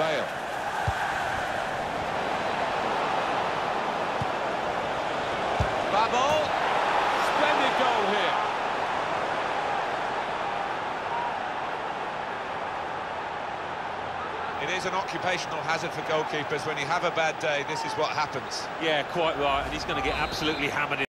Bale. Babel. Splendid goal here. It is an occupational hazard for goalkeepers. When you have a bad day, this is what happens. Yeah, quite right, and he's going to get absolutely hammered in.